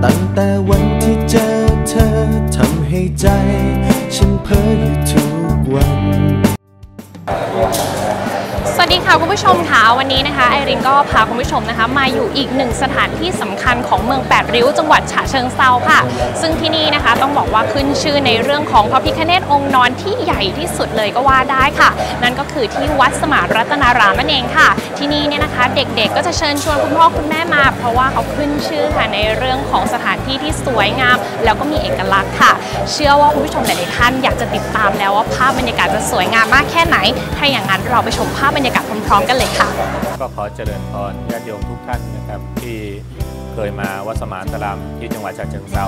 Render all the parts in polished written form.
ตั้งแต่วันที่เจอเธอทำให้ใจฉันเพ้ออยู่ทุกวันสวัสดีค่ะคุณผู้ชมค่ะวันนี้นะคะไอรินก็พาคุณผู้ชมนะคะมาอยู่อีกหนึ่งสถานที่สำคัญของเมืองแปดริ้วจังหวัดฉะเชิงเทราค่ะซึ่งที่นี่นะคะต้องบอกว่าขึ้นชื่อในเรื่องของพระพิฆเนศองค์นอนที่ใหญ่ที่สุดเลยก็ว่าได้ค่ะนั่นก็คือที่วัดสมานรัตนารามนั่นเองค่ะที่นี่เนี่ยนะคะเด็กๆก็จะเชิญชวนคุณพ่อคุณแม่มาเพราะว่าเขาขึ้นชื่อค่ะในเรื่องของสถานที่ที่สวยงามแล้วก็มีเอกลักษณ์ค่ะเชื่อว่าคุณผู้ชมหลายๆท่านอยากจะติดตามแล้วว่าภาพบรรยากาศจะสวยงามมากแค่ไหนถ้าอย่างนั้นเราไปชมภาพบรรยากาศพร้อมๆกันเลยค่ะก็ขอเจริญพรญาติโยมทุกท่านนะครับที่เคยมาวัดสมานตรามที่จังหวัดฉะเชิงเทรา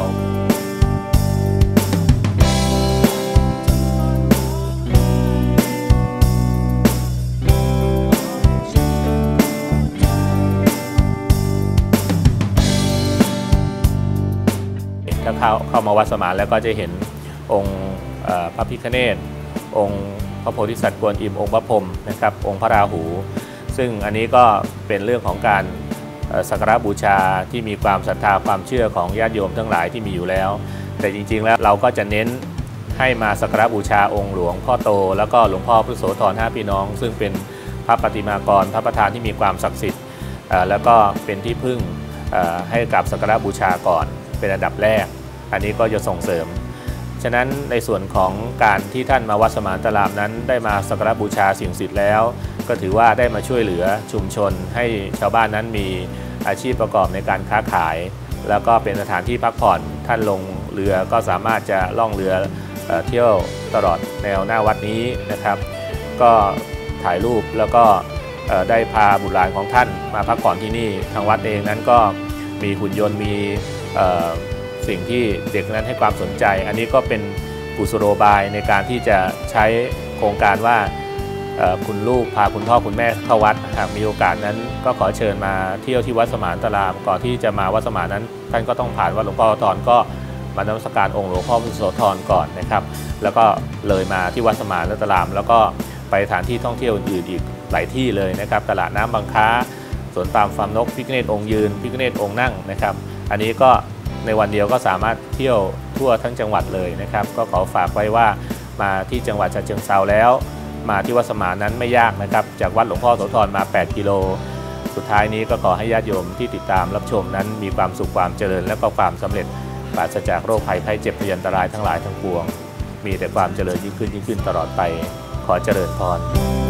ถ้าเข้ามาวัดสมานแล้วก็จะเห็นองค์พระพิฆเนศองค์พระโพธิสัตว์กวนอิมองค์พระพรหมนะครับองค์พระราหูซึ่งอันนี้ก็เป็นเรื่องของการสักการะบูชาที่มีความศรัทธาความเชื่อของญาติโยมทั้งหลายที่มีอยู่แล้วแต่จริงๆแล้วเราก็จะเน้นให้มาสักการะบูชาองค์หลวงพ่อโตแล้วก็หลวงพ่อพุทธโสธร5พี่น้องซึ่งเป็นพระปฏิมากรพระประธานที่มีความศักดิ์สิทธิ์แล้วก็เป็นที่พึ่งให้กับสักการะบูชาก่อนเป็นอันดับแรกอันนี้ก็จะส่งเสริมฉะนั้นในส่วนของการที่ท่านมาวัดสมานตรามนั้นได้มาสักการะบูชาสิ่งศักดิ์สิทธิ์แล้วก็ถือว่าได้มาช่วยเหลือชุมชนให้ชาวบ้านนั้นมีอาชีพประกอบในการค้าขายแล้วก็เป็นสถานที่พักผ่อนท่านลงเรือก็สามารถจะล่องเรือเที่ยวตลอดแนวหน้าวัดนี้นะครับก็ถ่ายรูปแล้วก็ได้พาบุตรหลานของท่านมาพักผ่อนที่นี่ทางวัดเองนั้นก็มีหุ่นยนต์มีสิ่งที่เด็กนั้นให้ความสนใจอันนี้ก็เป็นกุศโลบายในการที่จะใช้โครงการว่าคุณลูกพาคุณพ่อคุณแม่เข้าวัดหากมีโอกาสนั้นก็ขอเชิญมาเที่ยวที่วัดสมานตรามก่อนที่จะมาวัดสมานนั้นท่านก็ต้องผ่านวัดหลวงพ่อโสธรก็มานมัสการองค์หลวงพ่อพุทธโสธรก่อนนะครับแล้วก็เลยมาที่วัดสมานตรามแล้วก็ไปสถานที่ท่องเที่ยวอื่นๆอีกหลายที่เลยนะครับตลาดน้ำบางค้าสวนปาล์มฟาร์มนกพิฆเนศองค์ยืนพิฆเนศองค์นั่งนะครับอันนี้ก็ในวันเดียวก็สามารถเที่ยวทั่วทั้งจังหวัดเลยนะครับก็ขอฝากไว้ว่ามาที่จังหวัดฉะเชิงเทราแล้วมาที่วัดสมานนั้นไม่ยากนะครับจากวัดหลวงพ่อโสธรมา8กิโลสุดท้ายนี้ก็ขอให้ญาติโยมที่ติดตามรับชมนั้นมีความสุขความเจริญและก็ความสำเร็จปราศจากโรคภัยไข้เจ็บพยันตรายทั้งหลายทั้งปวงมีแต่ความเจริญยิ่งขึ้นตลอดไปขอเจริญพร